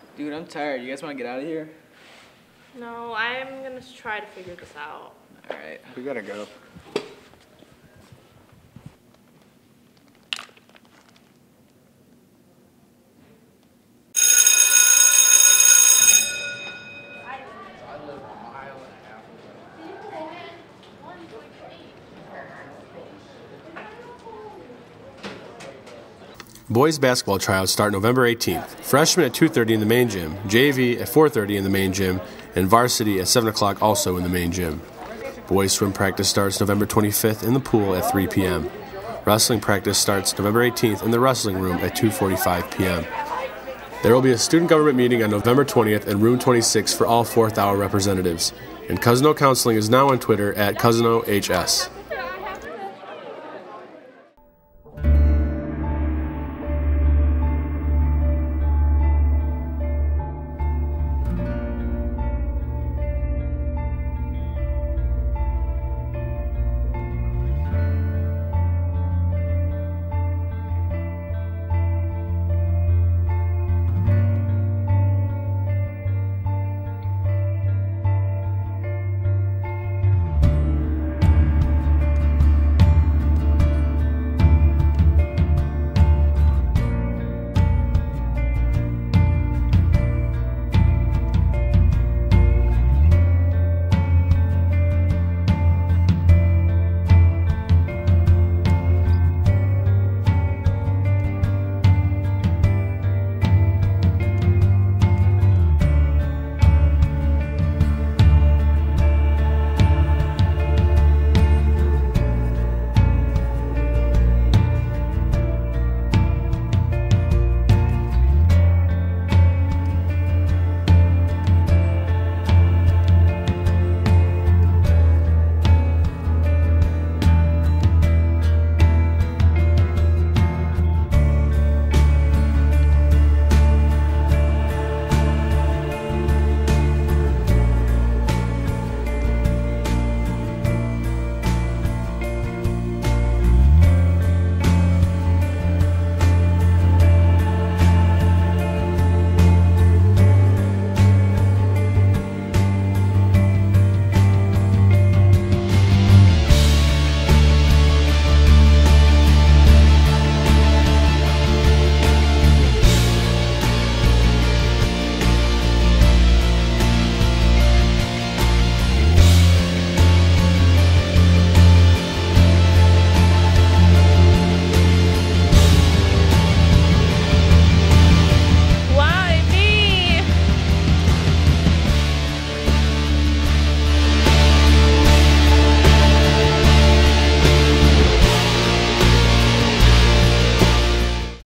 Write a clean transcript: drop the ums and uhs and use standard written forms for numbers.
Dude, I'm tired. You guys want to get out of here? No, I'm gonna try to figure this out. All right. We gotta go. Boys basketball tryouts start November 18th. Freshmen at 2:30 in the main gym, JV at 4:30 in the main gym, and varsity at 7 o'clock also in the main gym. Boys swim practice starts November 25th in the pool at 3 p.m. Wrestling practice starts November 18th in the wrestling room at 2:45 p.m. There will be a student government meeting on November 20th in room 26 for all 4th hour representatives. And Cousino Counseling is now on Twitter at CousinoHS.